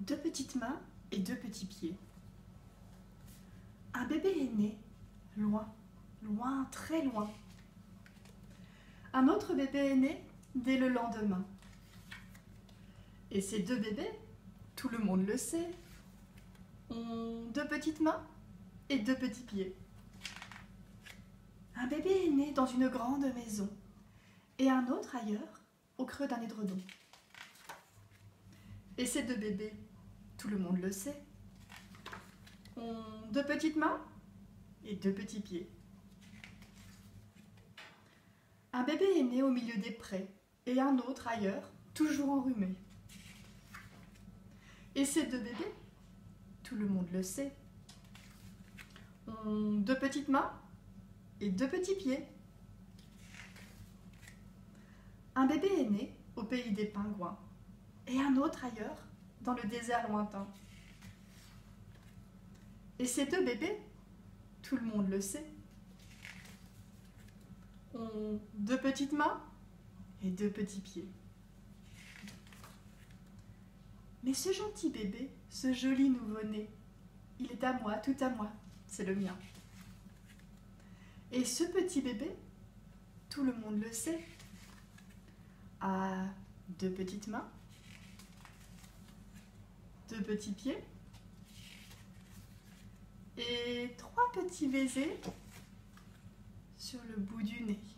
deux petites mains et deux petits pieds. Un bébé est né, loin, loin, très loin. Un autre bébé est né dès le lendemain. Et ces deux bébés, tout le monde le sait, ont deux petites mains et deux petits pieds. Un bébé est né dans une grande maison et un autre ailleurs, au creux d'un édredon. Et ces deux bébés, tout le monde le sait, ont deux petites mains et deux petits pieds. Un bébé est né au milieu des prés et un autre ailleurs, toujours enrhumé. Et ces deux bébés, tout le monde le sait, ont deux petites mains et deux petits pieds. Un bébé est né au pays des pingouins et un autre ailleurs, dans le désert lointain. Et ces deux bébés, tout le monde le sait, ont deux petites mains et deux petits pieds. Mais ce gentil bébé, ce joli nouveau-né, il est à moi, tout à moi, c'est le mien. Et ce petit bébé, tout le monde le sait, a deux petites mains, deux petits pieds et trois petits baisers sur le bout du nez.